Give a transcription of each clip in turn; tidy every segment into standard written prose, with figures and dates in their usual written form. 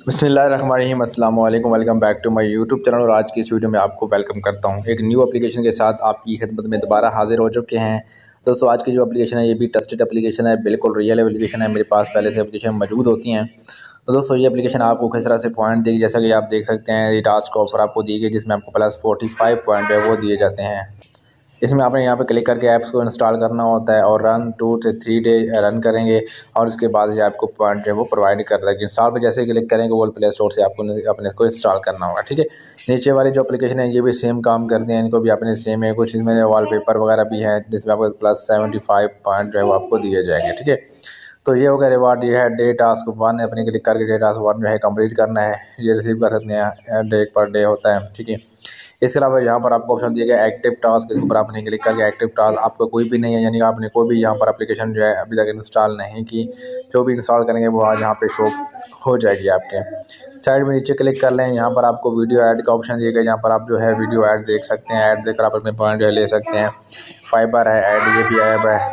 बिस्मिल्लाहिर्रहमानिर्रहीम अस्सलाम वालेकुम, welcome back to my YouTube channel. और आज की इस वीडियो में आपको वेलकम करता हूं। एक न्यू एप्लीकेशन के साथ आपकी खिदमत में दोबारा हाजिर हो चुके हैं। दोस्तों, आज की जो एप्लीकेशन है ये भी ट्रस्टेड एप्लीकेशन है, बिल्कुल रियल एप्लीकेशन है। मेरे पास पहले से एप्लीकेशन मौजूद होती हैं। तो दोस्तों, ये एप्लीकेशन आपको किस तरह से पॉइंट देगी, जैसा कि आप देख सकते हैं ये टास्क ऑफर आपको दी गई, जिसमें आपको प्लस 45 पॉइंट है वो दिए जाते हैं। इसमें आपने यहाँ पे क्लिक करके ऐप्स को इंस्टॉल करना होता है और रन 2 से 3 डे रन करेंगे और उसके बाद ये आपको पॉइंट जो है वो प्रोवाइड कर देगा। इंस्टॉल पे जैसे क्लिक करेंगे गूगल प्ले स्टोर से आपको अपने इसको इंस्टॉल करना होगा। ठीक है, नीचे वाली जो एप्लीकेशन है ये भी सेम काम करते हैं, इनको भी अपने सेम है। कुछ इसमें वॉलपेपर वगैरह भी है जिसमें आपको प्लस 75 पॉइंट जो है वो आपको दिए जाएंगे। ठीक है, तो ये होगा रिवार्ड। ये है डे टास्क 1, अपने क्लिक करके डे टास्क 1 जो है कंप्लीट करना है, ये रिसीव कर सकते हैं, डे पर डे होता है। ठीक है, इसके अलावा यहाँ पर आपको ऑप्शन दिया गया एक्टिव टास्क, इसके ऊपर आपने क्लिक करके एक्टिव टास्क आपका कोई भी नहीं है, यानी आपने कोई भी यहाँ पर एप्लीकेशन जो है अभी तक इंस्टॉल नहीं की, जो भी इंस्टॉल करेंगे वो आज यहाँ पे शो हो जाएगी। आपके साइड में नीचे क्लिक कर लें, यहाँ पर आपको वीडियो ऐड का ऑप्शन दिया गया, यहाँ पर आप जो है वीडियो ऐड देख सकते हैं। ऐड देखकर आप अपने पॉइंट जो है ले सकते हैं। फाइबर है ऐड, ये भी ऐप है,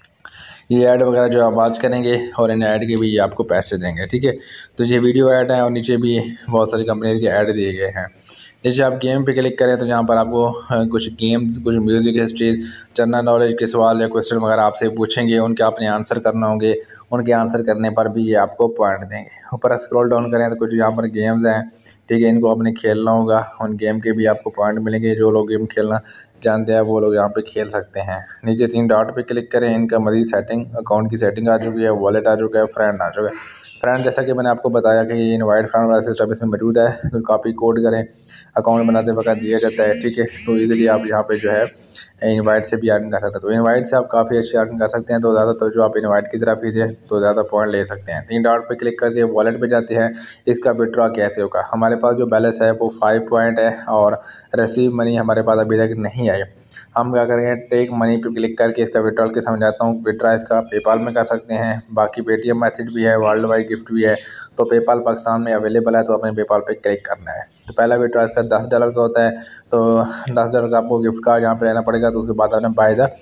ये ऐड वगैरह जो आप आज करेंगे और इन ऐड के भी ये आपको पैसे देंगे। ठीक है, तो ये वीडियो ऐड है और नीचे भी बहुत सारी कंपनी के ऐड दिए गए हैं। जैसे आप गेम पे क्लिक करें तो यहाँ पर आपको कुछ गेम्स, कुछ म्यूज़िक हिस्ट्री, जनरल नॉलेज के सवाल या क्वेश्चन वगैरह आपसे पूछेंगे, उनके आपने आंसर करना होंगे। उनके आंसर करने पर भी ये आपको पॉइंट देंगे। ऊपर स्क्रॉल डाउन करें तो कुछ यहाँ पर गेम्स हैं। ठीक है, इनको आपने खेलना होगा, उन गेम के भी आपको पॉइंट मिलेंगे। जो लोग गेम खेलना जानते हैं वो लोग यहाँ पे खेल सकते हैं। नीचे 3 डॉट पे क्लिक करें, इनका मज़ीद सेटिंग, अकाउंट की सेटिंग आ चुकी है, वॉलेट आ चुका है, फ्रेंड आ चुका है। फ्रेंड जैसा कि मैंने आपको बताया कि ये इनवाइट फ्रेंड वाला सिस्टम इसमें मौजूद है, तो कॉपी कोड करें, अकाउंट बनाते वक्त दिया जाता है। ठीक है, तो इजीली आप यहाँ पे जो है इनवाइट से भी अर्न कर सकते हैं। तो इनवाइट से आप काफ़ी अच्छी अर्न कर सकते हैं। तो ज़्यादातर जो आप इनवाइट की तरफ ही दें तो ज़्यादा पॉइंट ले सकते हैं। 3 डॉट पे क्लिक करके वॉलेट पे जाते हैं। इसका विड्रॉ कैसे होगा, हमारे पास जो बैलेंस है वो 5 पॉइंट है और रिसीव मनी हमारे पास अभी तक नहीं आई। हम क्या करेंगे, टेक मनी पे क्लिक करके इसका विड्रॉल के समझाता हूँ। विड्रॉ इसका पेपाल में कर सकते हैं, बाकी पेटीएम मेथड भी है, वर्ल्ड वाइड गिफ्ट भी है। तो पेपाल पाकिस्तान में अवेलेबल है, तो अपने पेपाल पे क्लिक करना है। तो पहला विड्रॉ इसका $10 का होता है, तो $10 का आपको गिफ्ट कार्ड यहाँ पे लेना पड़ेगा। तो उसके बाद आपने बाय द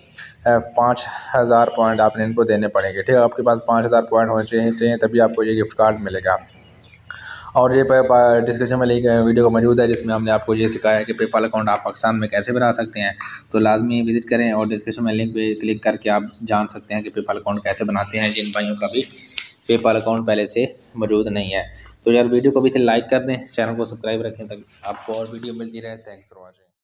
5000 पॉइंट आपने इनको देने पड़ेंगे। ठीक है, आपके पास 5000 पॉइंट होने चाहिए तभी आपको ये गिफ्ट कार्ड मिलेगा। और ये डिस्क्रिप्शन में लिंक वीडियो को मौजूद है, जिसमें हमने आपको ये सिखाया है कि पेपाल अकाउंट आप पाकिस्तान में कैसे बना सकते हैं। तो लाजमी विजिट करें और डिस्क्रिप्शन में लिंक पे क्लिक करके आप जान सकते हैं कि पेपाल अकाउंट कैसे बनाते हैं, जिन भाइयों का भी पेपाल अकाउंट पहले से मौजूद नहीं है। तो यार वीडियो को भी लाइक कर दें, चैनल को सब्सक्राइब रखें ताकि आपको और वीडियो मिलती रहे। Thanks for watching.